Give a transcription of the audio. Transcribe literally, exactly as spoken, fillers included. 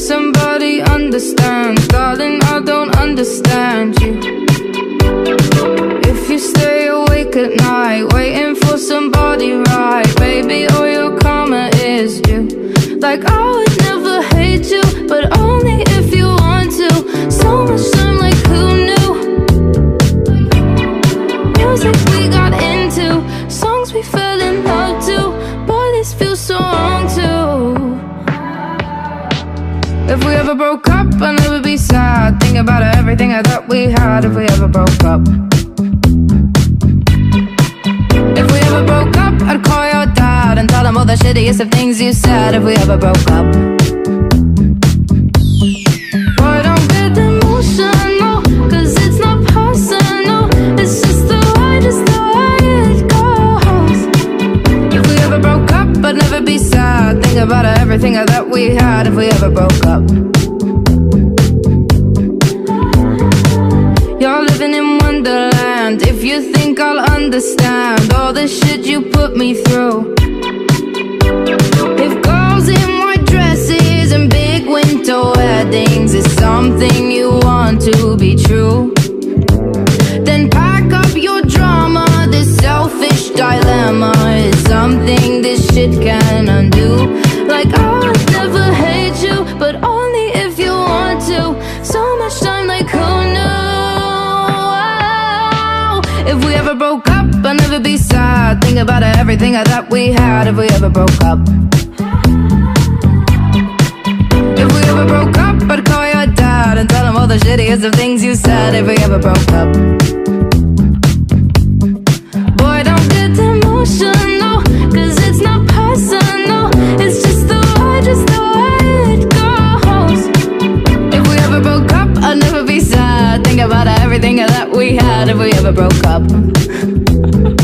somebody understands. Darling, I don't understand you. If you stay awake at night, waiting for somebody right, baby, all your karma is due. Like I would never hate you, but only if you want to. So much time, like who knew? Music we got into, songs we fell in love to. Boy, this feels so wrong too. If we ever broke up, I'd never be sad. Think about everything I thought we had. If we ever broke up, if we ever broke up, I'd call your dad and tell him all the shittiest of things you said. If we ever broke up, boy, don't get emotional, cause it's not personal. It's just the way, just the way it goes. If we ever broke up, I'd never be sad. Think about everything I thought we had. If we ever broke up, you're living in Wonderland. If you think I'll understand all the shit you put me through. If girls in white dresses and big winter weddings is something you want to be true, then pack up your drama. This selfish dilemma is something this shit can undo. Like I would never hate you, but only if you want to. So much time, like who knew? If we ever broke up, I'd never be sad. Think about everything I thought we had. If we ever broke up, if we ever broke up, I'd call your dad and tell him all the shittiest of things you said. If we ever broke up, boy, don't get emotional, cause it's not personal. It's just the way, just the way it goes. If we ever broke up, I'd never be sad. Think about everything that we had. If we ever broke up.